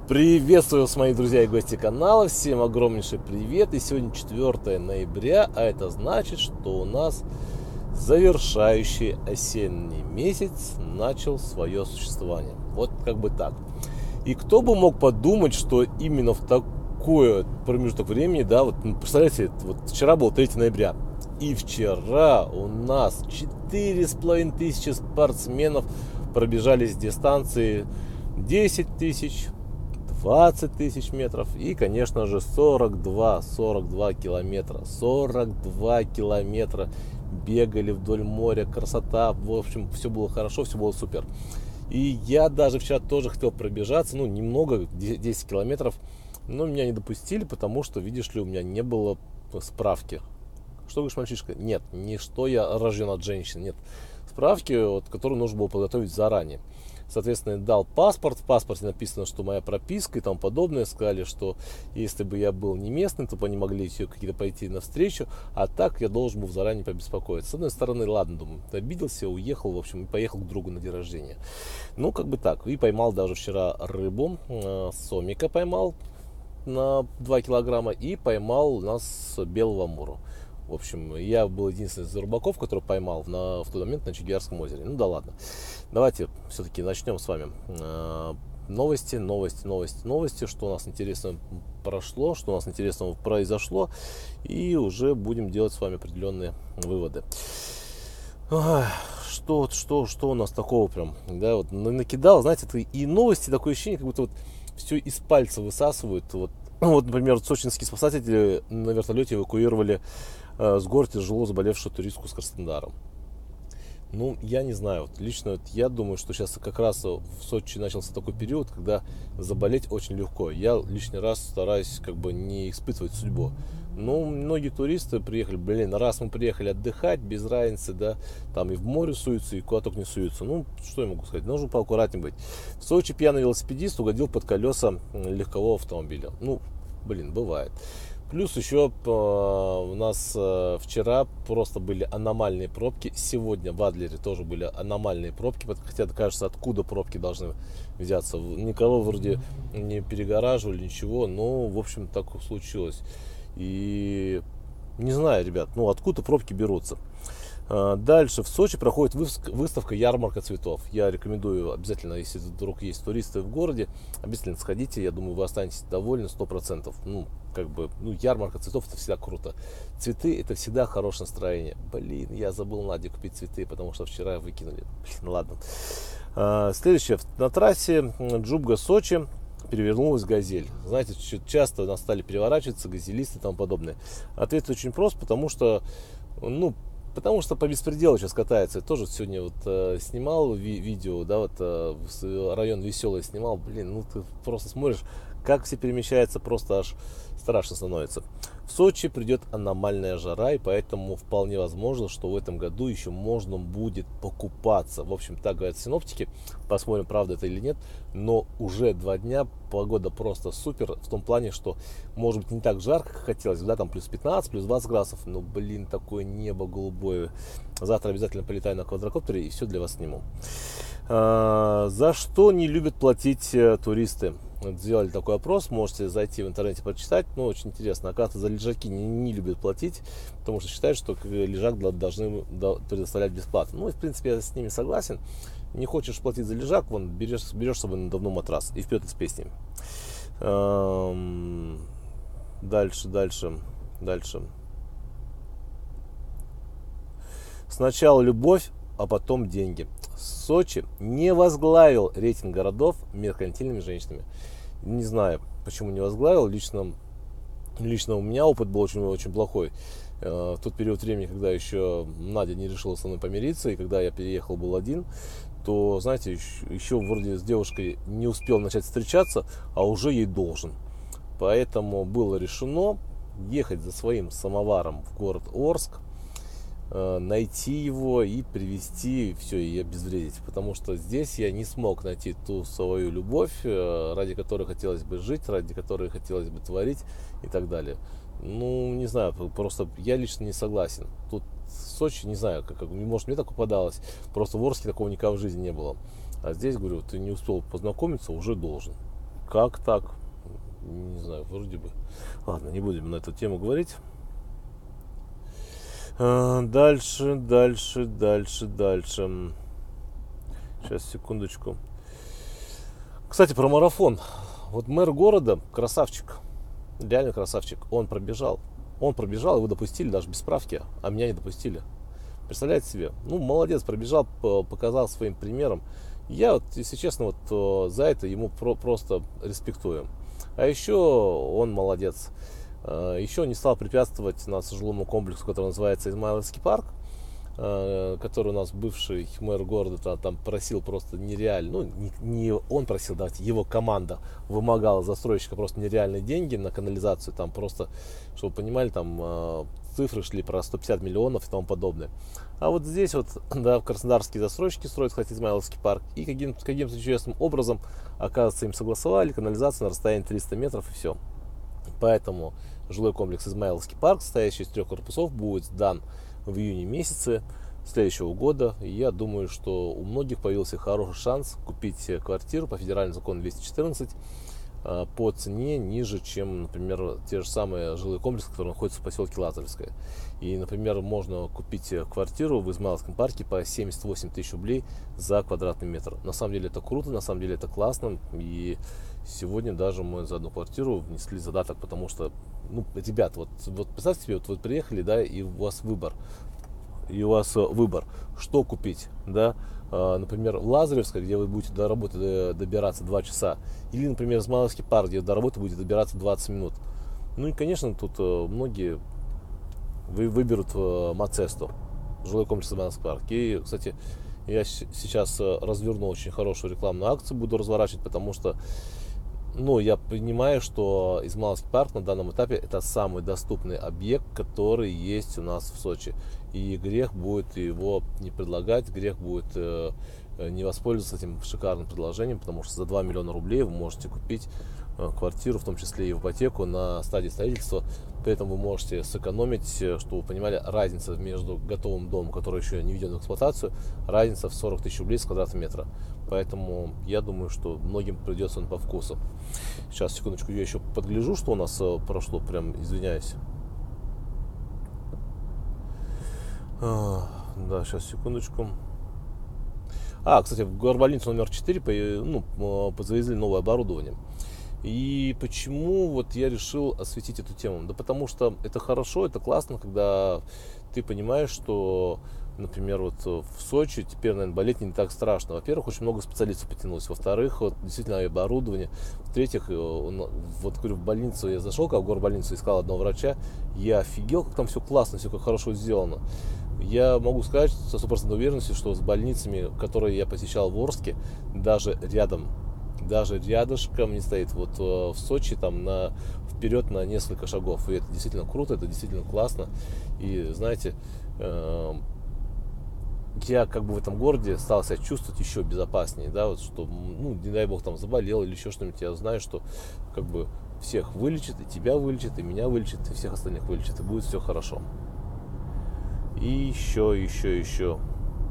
Приветствую вас, мои друзья и гости канала. Всем огромнейший привет. И сегодня 4 ноября, а это значит, что у нас завершающий осенний месяц начал свое существование. Вот как бы так. И кто бы мог подумать, что именно в такой промежуток времени, да, вот представляете, вот вчера был 3 ноября. И вчера у нас 4500 спортсменов пробежались дистанции 10 тысяч, 20 тысяч метров и, конечно же, 42 километра. 42 километра бегали вдоль моря, красота, в общем, все было хорошо, все было супер. И я даже вчера тоже хотел пробежаться, немного, 10 километров, но меня не допустили, потому что, видишь ли, у меня не было справки. Что говоришь, мальчишка? Нет, не что я рожден от женщины, нет. Справки, вот, которую нужно было подготовить заранее. Соответственно, дал паспорт, в паспорте написано, что моя прописка и тому подобное. Сказали, что если бы я был не местный, то бы они могли еще какие-то пойти навстречу, а так я должен был заранее побеспокоиться. С одной стороны, ладно, думаю, обиделся, уехал, в общем, и поехал к другу на день рождения. Как бы так. И поймал даже вчера рыбу, сомика поймал на 2 килограмма и поймал у нас белого амуру. В общем, я был единственный из рыбаков, который поймал в тот момент на Чигирском озере. Ну да ладно. Давайте все-таки начнем с вами. Новости, что у нас интересного прошло, что у нас интересного произошло. И уже будем делать с вами определенные выводы. Что у нас такого прям, да, вот накидал, знаете, это и новости, такое ощущение, как будто вот все из пальца высасывают. Вот, например, сочинские спасатели на вертолете эвакуировали с гор тяжело заболевшую туристку с Краснодаром. Я не знаю, лично я думаю, что сейчас как раз в Сочи начался такой период, когда заболеть очень легко. Я лишний раз стараюсь не испытывать судьбу. Многие туристы приехали, раз мы приехали отдыхать, без разницы, да, там и в море суются, и куда только не суются. Что я могу сказать, нужно поаккуратнее быть. В Сочи пьяный велосипедист угодил под колеса легкового автомобиля. Бывает. Плюс еще у нас вчера просто были аномальные пробки. Сегодня в Адлере тоже были аномальные пробки. Хотя кажется, откуда пробки должны взяться. Никого вроде не перегораживали, ничего. Но, в общем, так случилось. И не знаю, ребят, откуда пробки берутся. Дальше в Сочи проходит выставка «Ярмарка цветов». Я рекомендую обязательно, если вдруг есть туристы в городе, обязательно сходите. Я думаю, вы останетесь довольны 100%. Ярмарка цветов — это всегда круто. Цветы — это всегда хорошее настроение. Я забыл Наде купить цветы, потому что вчера выкинули. Ладно. Следующее. На трассе Джубга-Сочи перевернулась газель. Знаете, часто нас стали переворачиваться газелисты и тому подобное. Ответ очень прост, потому что по беспределу сейчас катается. Я тоже сегодня снимал видео, да, район Веселый снимал. Ты просто смотришь, как все перемещается, просто аж страшно становится. В Сочи придет аномальная жара, и поэтому вполне возможно, что в этом году еще можно будет покупаться. В общем, так говорят синоптики. Посмотрим, правда это или нет. Но уже 2 дня погода просто супер. В том плане, что может быть не так жарко, как хотелось. Да, там плюс 15, плюс 20 градусов. Такое небо голубое. Завтра обязательно полетаю на квадрокоптере и все для вас сниму. За что не любят платить туристы? Сделали такой опрос, можете зайти в интернете почитать. Очень интересно. Оказывается, за лежаки не любят платить, потому что считают, что лежак должны предоставлять бесплатно. В принципе, я с ними согласен. Не хочешь платить за лежак, берешь с собой надувной матрас и вперед из песни. Дальше. Сначала любовь, а потом деньги. Сочи не возглавил рейтинг городов меркантильными женщинами. Не знаю, почему не возглавил. Лично у меня опыт был очень плохой. В тот период времени, когда еще Надя не решила со мной помириться, и когда я переехал был один, то, знаете, еще вроде с девушкой не успел начать встречаться, а уже ей должен. Поэтому было решено ехать за своим самоваром в город Орск, найти его и привезти, все, и обезвредить. Потому что здесь я не смог найти ту свою любовь, ради которой хотелось бы жить, ради которой хотелось бы творить и так далее. Не знаю, просто я лично не согласен. Тут в Сочи, не знаю, может, мне так попадалось, просто в Орске такого никогда в жизни не было. А здесь, говорю, ты не успел познакомиться, уже должен. Как так? Не знаю, вроде бы. Ладно, не будем на эту тему говорить. Дальше. Сейчас, секундочку. Кстати, про марафон. Вот мэр города, красавчик. Реально красавчик. Он пробежал, его допустили даже без справки, а меня не допустили. Представляете себе? Ну, молодец, пробежал, показал своим примером. Я, вот, если честно, вот за это ему просто респектую. А еще он молодец. Еще не стал препятствовать нас жилому комплексу, который называется Измайловский парк, который у нас бывший мэр города там просил просто нереально, ну не он просил, давайте, его команда вымогала застройщика просто нереальные деньги на канализацию, там просто, чтобы вы понимали, там цифры шли про 150 миллионов и тому подобное. А вот здесь вот, да, краснодарские застройщики строят, кстати, Измайловский парк, и каким-то чудесным образом, оказывается, им согласовали канализацию на расстоянии 300 метров и все. Поэтому жилой комплекс Измайловский парк, состоящий из 3 корпусов, будет сдан в июне месяце следующего года. И я думаю, что у многих появился хороший шанс купить квартиру по федеральному закону 214 по цене ниже, чем, например, те же самые жилые комплексы, которые находятся в поселке Лазаревское. И, например, можно купить квартиру в Измайловском парке по 78 тысяч рублей за квадратный метр. На самом деле это круто, на самом деле это классно. И сегодня даже мы за одну квартиру внесли задаток, потому что, ну, ребят, вот представьте себе, вот вы приехали, да, и у вас выбор, что купить, да, например, в Лазаревской, где вы будете до работы добираться 2 часа, или, например, Измайловский парк, где до работы будете добираться 20 минут. Ну и, конечно, тут многие выберут Мацесту, жилой комплекс Измайловский парк. И, кстати, я сейчас разверну очень хорошую рекламную акцию, буду разворачивать, потому что, ну, я понимаю, что Измайловский парк на данном этапе это самый доступный объект, который есть у нас в Сочи. И грех будет его не предлагать, грех будет не воспользоваться этим шикарным предложением, потому что за 2 миллиона рублей вы можете купить квартиру, в том числе и в ипотеку на стадии строительства. При этом вы можете сэкономить, чтобы вы понимали, разница между готовым домом, который еще не введен в эксплуатацию, разница в 40 тысяч рублей с квадратного метра. Поэтому я думаю, что многим придется он по вкусу. Сейчас, секундочку, я еще подгляжу, что у нас прошло, прям извиняюсь. Да, сейчас, секундочку. Кстати, в горбольницу номер 4 завезли новое оборудование. И почему вот я решил осветить эту тему? Да потому что это хорошо, это классно, когда ты понимаешь, что, например, вот в Сочи теперь, наверное, болеть не так страшно. Во-первых, очень много специалистов потянулось. Во-вторых, вот действительно оборудование. В-третьих, вот говорю, в больницу я зашел, как в горбольницу, искал одного врача, я офигел, как там все классно, все как хорошо сделано. Я могу сказать со стопроцентной уверенностью, что с больницами, которые я посещал в Орске, даже рядышком не стоит. Вот в Сочи там вперед на несколько шагов. И это действительно круто, это действительно классно. И знаете, я как бы в этом городе стал себя чувствовать еще безопаснее, да, вот что, ну, не дай бог там заболел или еще что-нибудь, я знаю, что как бы всех вылечит, и тебя вылечит, и меня вылечит, и всех остальных вылечит, и будет все хорошо. И еще.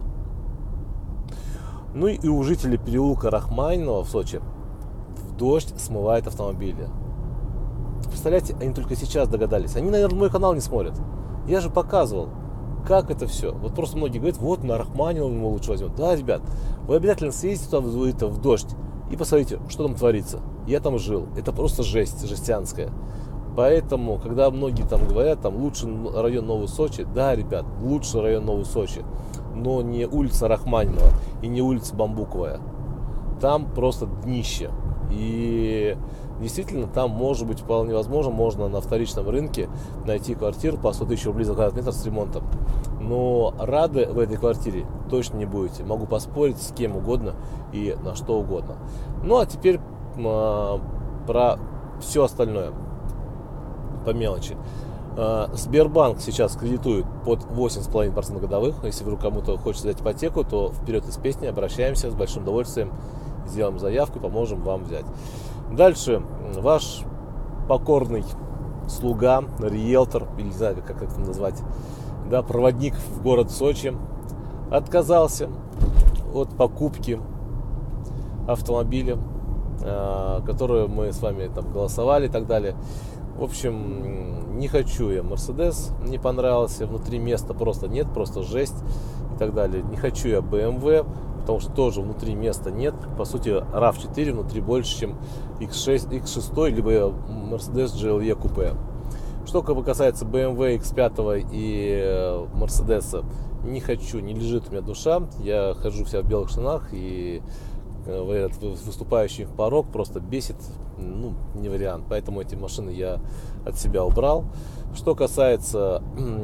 Ну и у жителей переулка Рахманинова в Сочи в дождь смывает автомобили. Представляете, они только сейчас догадались. Они, наверное, мой канал не смотрят. Я же показывал, как это все. Вот просто многие говорят, вот на Рахманинова мы лучше возьмем. Да, ребят, вы обязательно съездите туда в дождь и посмотрите, что там творится. Я там жил. Это просто жесть, жестянская. Поэтому, когда многие там говорят, там лучший район Новый Сочи, да, ребят, лучший район Новый Сочи, но не улица Рахманинова и не улица Бамбуковая. Там просто днище. И действительно, там может быть вполне возможно, можно на вторичном рынке найти квартиру по 100 тысяч рублей за квадратный метр с ремонтом. Но рады в этой квартире точно не будете. Могу поспорить с кем угодно и на что угодно. Ну а теперь про все остальное. По мелочи. Сбербанк сейчас кредитует под 8,5% годовых. Если вдруг кому-то хочется взять ипотеку, то вперед из песни, обращаемся с большим удовольствием, сделаем заявку и поможем вам взять. Дальше ваш покорный слуга, риэлтор, или не знаю, как это назвать, да, проводник в город Сочи, отказался от покупки автомобиля которую мы с вами там голосовали и так далее. В общем, не хочу я Mercedes, не понравился, внутри места просто нет, просто жесть и так далее. Не хочу я BMW, потому что тоже внутри места нет. По сути, RAV4 внутри больше, чем X6, либо Mercedes GLE купе. Что касается BMW X5 и Mercedes, не хочу, не лежит у меня душа. Я хожу вся в белых штанах, и этот выступающий порог просто бесит, ну, не вариант. Поэтому эти машины я от себя убрал. Что касается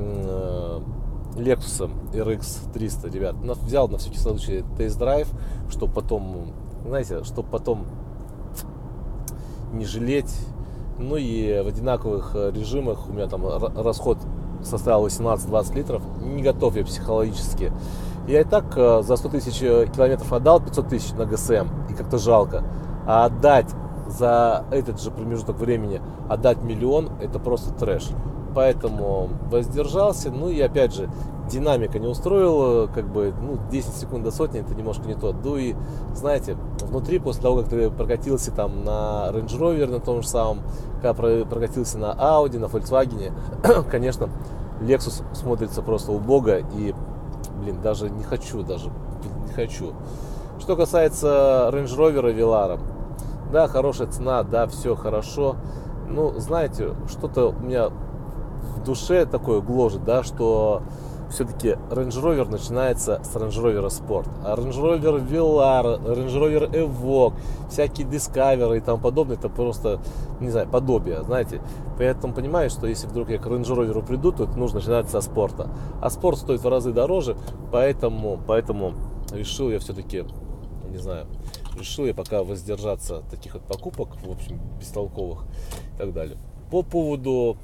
Lexus RX 300, ребят, взял на всякий случай тест-драйв, чтобы потом, знаете, чтобы потом не жалеть. Ну и в одинаковых режимах у меня там расход составил 18-20 литров. Не готов я психологически. Я и так за 100 тысяч километров отдал 500 тысяч на ГСМ, и как-то жалко. А отдать за этот же промежуток времени, отдать миллион, это просто трэш. Поэтому воздержался. Ну и опять же, динамика не устроила, как бы, 10 секунд до сотни, это немножко не то. Ну и, знаете, внутри, после того, как ты прокатился там на Range Rover, на том же самом, когда прокатился на Audi, на Volkswagen, конечно, Lexus смотрится просто убого, и, даже не хочу. Что касается Range Rover Velara, да, хорошая цена, да, все хорошо. Ну, знаете, что-то у меня в душе такое гложет, да, что все-таки Range Rover начинается с Range Rover Sport. А Range Rover Velar, Range Rover Evoque, всякие Discovery и тому подобное, это просто, не знаю, подобие, знаете. Поэтому понимаю, что если вдруг я к Range Rover приду, то это нужно начинать со спорта. А спорт стоит в разы дороже, поэтому решил я все-таки, не знаю, решил я пока воздержаться от таких вот покупок, в общем, бестолковых и так далее. По поводу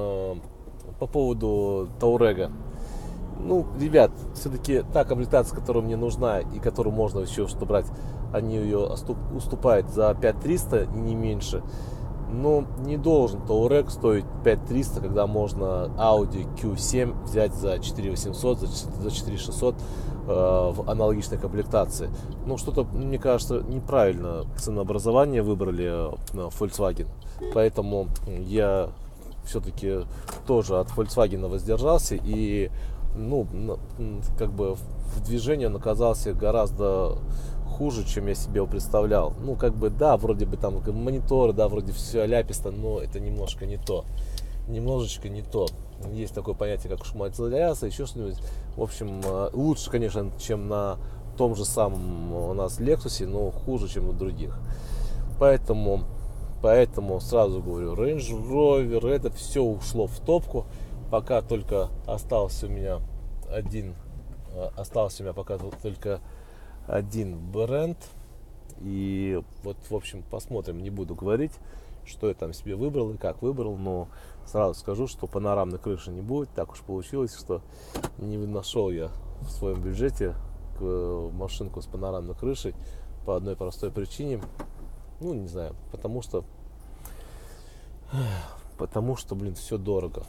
Touareg. Ну, ребят, все-таки та комплектация, которая мне нужна и которую можно еще что брать, они ее уступают за 5300 и не меньше. Но не должен Touareg стоить 5300, когда можно Audi Q7 взять за 4800, за 4600 в аналогичной комплектации. Ну, что-то, мне кажется, неправильно ценообразование выбрали Volkswagen. Поэтому я все-таки тоже от Volkswagen воздержался, и как бы в движении он оказался гораздо хуже, чем я себе его представлял. Ну, как бы, да, вроде бы там мониторы, да, вроде все ляписто, но это немножко не то. Немножечко не то. Есть такое понятие, как шумоизоляция, еще что-нибудь. В общем, лучше, конечно, чем на том же самом у нас Lexus, но хуже, чем у других. Поэтому сразу говорю, Range Rover, это все ушло в топку. Пока только остался у меня пока только один бренд. И вот, в общем, посмотрим, не буду говорить, что я там себе выбрал и как выбрал, но сразу скажу, что панорамной крыши не будет. Так уж получилось, что не нашел я в своем бюджете машинку с панорамной крышей по одной простой причине. Ну, не знаю, потому что, все дорого.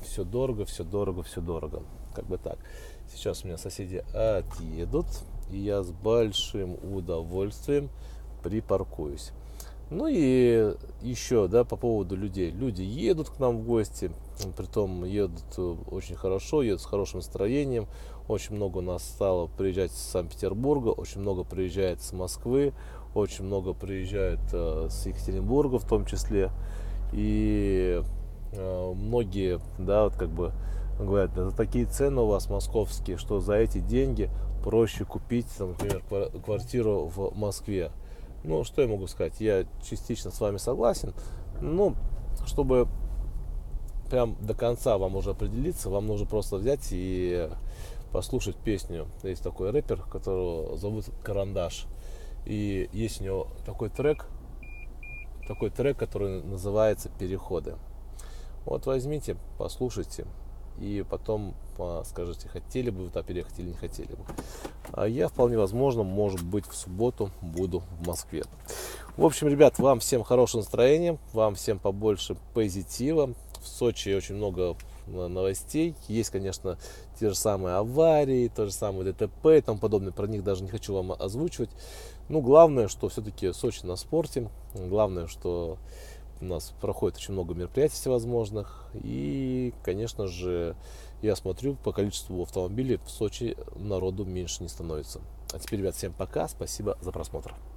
Как бы так. Сейчас у меня соседи отъедут, и я с большим удовольствием припаркуюсь. Ну и еще, да, по поводу людей. Люди едут к нам в гости, притом едут очень хорошо, едут с хорошим настроением. Очень много у нас стало приезжать из Санкт-Петербурга, очень много приезжает с Москвы, очень много приезжает с Екатеринбурга в том числе. И многие, да, вот как бы говорят, за такие цены у вас московские, что за эти деньги проще купить, там, например, квартиру в Москве. Ну, что я могу сказать? Я частично с вами согласен. Но чтобы прям до конца вам уже определиться, вам нужно просто взять и послушать песню. Есть такой рэпер, которого зовут Карандаш. И есть у него такой трек, который называется «Переходы». Вот возьмите, послушайте, и потом скажите, хотели бы вы туда переехать или не хотели бы. А я вполне возможно, может быть, в субботу буду в Москве. В общем, ребят, вам всем хорошего настроения, вам всем побольше позитива. В Сочи очень много новостей. Есть, конечно, те же самые аварии, то же самое ДТП и тому подобное. Про них даже не хочу вам озвучивать. Ну, главное, что все-таки Сочи на спорте. Главное, что у нас проходит очень много мероприятий всевозможных. И, конечно же, я смотрю, по количеству автомобилей в Сочи народу меньше не становится. А теперь, ребят, всем пока. Спасибо за просмотр.